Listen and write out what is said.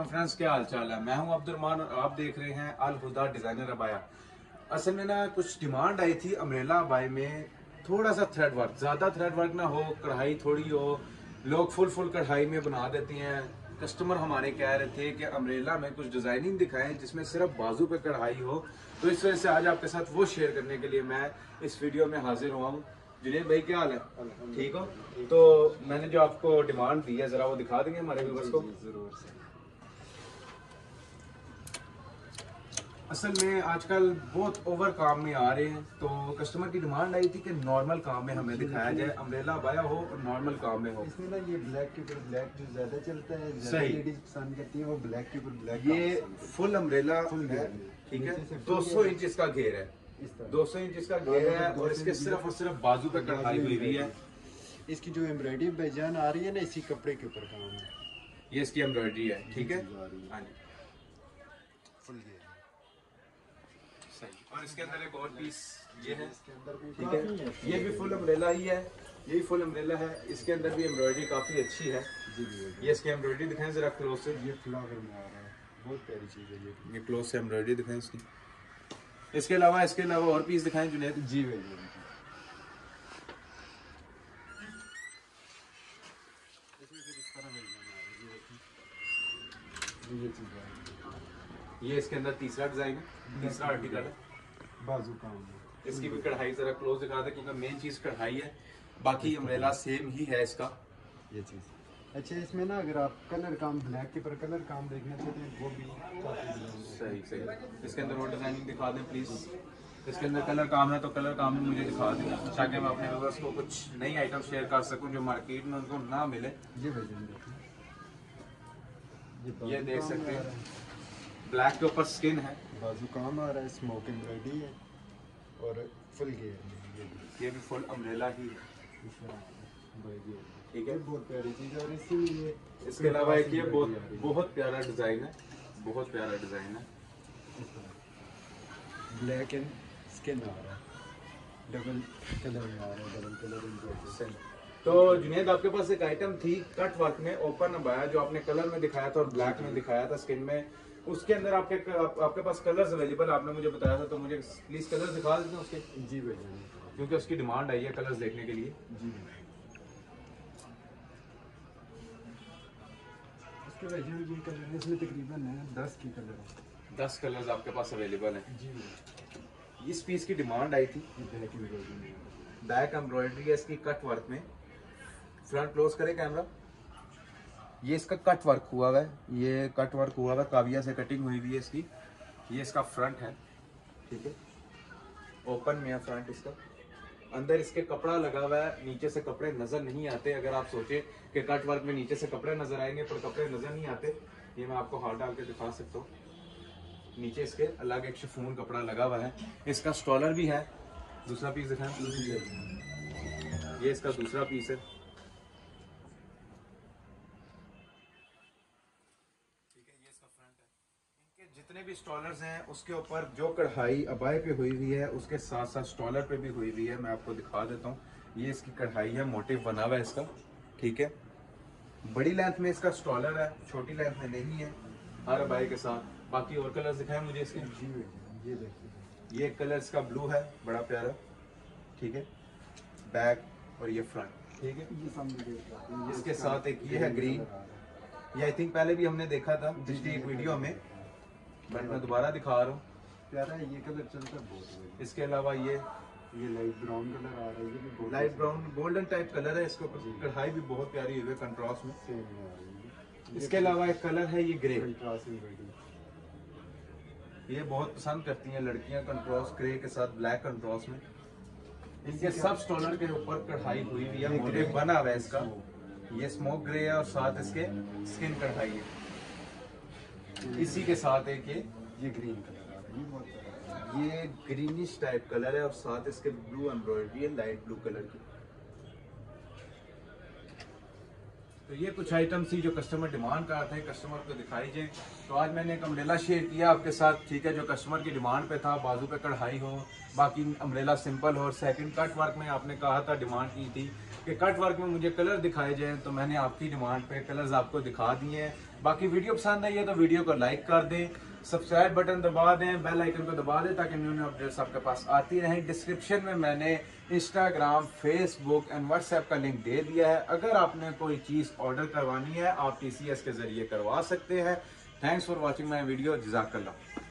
Friends, क्या हाल चाल है। मैं हूं अब्दुर्रहमान और आप देख रहे हैं अल हुदा डिजाइनर अबाया। असल में ना कुछ डिमांड आई थी अम्ब्रेला अबाया में, थोड़ा सा थ्रेड वर्क, ज़्यादा थ्रेड वर्क ना हो, कढ़ाई थोड़ी हो। लोग फुल कढ़ाई में बना देती हैं। कस्टमर हमारे कह रहे थे कि अम्ब्रेला में कुछ डिज़ाइनिंग दिखाएं जिसमें सिर्फ बाजू पे कढ़ाई हो। तो इस वजह से आज आपके साथ वो शेयर करने के लिए मैं इस वीडियो में हाजिर हुआ हूँ। जुनेद भाई, क्या हाल है? ठीक हो? तो मैंने जो आपको डिमांड दी है, ज़रा वो दिखा देंगे हमारे व्यूअर्स को। जरूर से। असल में आजकल बहुत ओवर काम में आ रहे हैं, तो कस्टमर की डिमांड आई थी कि नॉर्मल काम में हमें दिखाया जाए, अम्ब्रेला अबाया हो और नॉर्मल काम में हो। इसमें ना ये ब्लैक के ऊपर ब्लैक जो ज्यादा चलता है, सही। लेडीज पसंद करती हैं, वो ब्लैक के ऊपर ब्लैक। ये फुल अम्ब्रेला फुल है, घेर, ठीक है। नीचे से 200 इंच इसका घेर है, इस तरह 200 इंच इसका घेर है और इसके सिर्फ और सिर्फ बाजू पे कढ़ाई हुई हुई है। इसकी जो एम्ब्रॉयडरी बेजान आ रही है ना, इसी कपड़े के ऊपर काम है। ये इसकी एम्ब्रॉयडरी है, ठीक है। हाँ जी, फुल घेर सही। और इसके अंदर एक और पीस ये है, इसके अंदर भी ठीक है। ये भी फुल अम्ब्रेला ही है, यही फुल अम्ब्रेला है। इसके अंदर भी एम्ब्रॉयडरी काफी अच्छी है। ये इसकी एम्ब्रॉयडरी दिखाएं जरा क्लोज से। ये फ्लावर में आ रहा है, बहुत प्यारी चीज है ये क्लोज से एम्ब्रॉयडरी दिखाएं इसकी। इसके अलावा और पीस दिखाएं जुनेद जी भैया। ये चीज है, ये इसके अंदर तीसरा डिजाइन है, तीसरा आर्टिकल है। बाजू काम है। इसकी भी कढ़ाई जरा क्लोज दिखा दे, क्योंकि मेन चीज कढ़ाई है, बाकी अम्ब्रेला सेम ही है इसका। ये चीज अच्छा, इसमें ना अगर आप कलर काम, ब्लैक के पर कलर काम देखना चाहते हैं, वो भी काफी डिजाइन है। सही सही। इसके अंदर और डिजाइनिंग दिखा दें प्लीज। इसके अंदर कलर काम है तो कलर काम भी मुझे दिखा दें, ताकि मैं अपने व्यूअर्स को कुछ नई आइटम शेयर कर सकूं जो मार्केट में उनको ना मिले। ये भजन ये देख सकते हैं, ब्लैक के ऊपर स्किन है, बाजू काम आ रहा है, स्मोक एम्ब्रॉयडरी है और फुल घेर में ये भी फुल अम्ब्रेला ही है, ठीक है। बहुत प्यारी चीज है। और इसीलिए इसके अलावा एक ये बहुत प्यारा डिजाइन है, बहुत प्यारा डिजाइन है। ब्लैक एंड स्किन आ रहा है, डबल कलर में आ रहा है, डबल कलर। तो जुनेद, आपके पास एक आइटम थी कट वर्क में ओपन अबाया, जो आपने कलर में दिखाया था और ब्लैक में दिखाया था स्किन में। उसके अंदर आपके पास कलर्स अवेलेबल आपने मुझे बताया था, तो मुझे प्लीज कलर्स दिखा देते हैं उसके। जी भैया, क्योंकि उसकी डिमांड आई है कलर्स देखने के लिए। जी इसके वजह ये कलर है, इसमें तकरीबन 10 की कलर है। 10 कलर्स आपके पास अवेलेबल हैं। जी इस पीस की डिमांड आई थी। बैक एम्ब्रॉयडरी है इसकी कट वर्क में। फ्रंट क्लोज करे कैमरा। ये इसका कट वर्क हुआ हुआ है, ये कट वर्क हुआ हुआ है, काविया से कटिंग हुई हुई है इसकी। ये इसका फ्रंट है, ठीक है। ओपन में है फ्रंट इसका। अंदर इसके कपड़ा लगा हुआ है, नीचे से कपड़े नजर नहीं आते। अगर आप सोचे कि कट वर्क में नीचे से कपड़े नजर आएंगे, पर कपड़े नजर नहीं आते। ये मैं आपको हाथ डाल के दिखा सकता हूँ। नीचे इसके अलग एक शिफॉन कपड़ा लगा हुआ है। इसका स्टॉलर भी है। दूसरा पीस दिखाएं। ये इसका दूसरा पीस है, जितने भी स्टॉलर्स हैं उसके ऊपर जो कढ़ाई अबाए पे हुई हुई है, उसके साथ साथ स्टॉलर पे भी हुई हुई है। मैं आपको दिखा देता हूँ। ये इसकी कढ़ाई है, मोटिव बना हुआ है इसका, ठीक है। बड़ी लेंथ में इसका स्टॉलर है, छोटी लेंथ में नहीं है, हर अबाए के साथ। बाकी और कलर्स दिखाएं मुझे इसके। ये देखिए, ये कलर इसका ब्लू है, बड़ा प्यारा, ठीक है। बैक और ये फ्रंट, ठीक है। ये सामने इसके साथ एक ये है ग्रीन। ये आई थिंक पहले भी हमने देखा था पिछली एक वीडियो में, बट मैं दोबारा दिखा रहा हूँ। प्यारा है, ये कलर चलता है बहुत। इसके अलावा ये लाइट ब्राउन कलर आ रहा है, ये भी बहुत light brown golden type colour है। इसके ऊपर कढ़ाई भी बहुत प्यारी हुई है कंट्रास्ट में। सेम आ रही है। इसके अलावा एक कलर है ये ग्रे। कंट्रास्ट एम्ब्रॉयडरी, ये बहुत पसंद करती हैं लड़कियां, कंट्रास्ट ग्रे के साथ ब्लैक कंट्रास्ट में। इनके सब स्टॉलर के ऊपर कढ़ाई हुई हुई है, मोटिव बना हुआ है इसका। ये स्मोक ग्रे है और साथ इसके स्किन कढ़ाई है। इसी के साथ एक ये ग्रीन कलर आ रहा है, ये बहुत प्यारा है। ये ग्रीनिश टाइप कलर है और साथ इसके ब्लू एम्ब्रॉयडरी है, लाइट ब्लू कलर की। तो ये कुछ आइटम थी जो कस्टमर डिमांड कर रहे थे, कस्टमर को दिखाई जाए। तो आज मैंने एक अम्ब्रेला शेयर किया आपके साथ, ठीक है, जो कस्टमर की डिमांड पे था। बाजू पे कढ़ाई हो, बाकी अम्ब्रेला सिंपल हो। और सेकंड कट वर्क में आपने कहा था, डिमांड की थी कि कट वर्क में मुझे कलर दिखाए जाएं, तो मैंने आपकी डिमांड पे कलर्स आपको दिखा दिए हैं। बाकी वीडियो पसंद आई है तो वीडियो को लाइक कर दें, सब्सक्राइब बटन दबा दें, बेल आइकन को दबा दें ताकि न्यू न्यू अपडेट्स आपके पास आती रहें। डिस्क्रिप्शन में मैंने इंस्टाग्राम, फेसबुक एंड व्हाट्सएप का लिंक दे दिया है। अगर आपने कोई चीज़ ऑर्डर करवानी है आप TCS के जरिए करवा सकते हैं। Thanks for watching my video. जज़ाकल्लाह।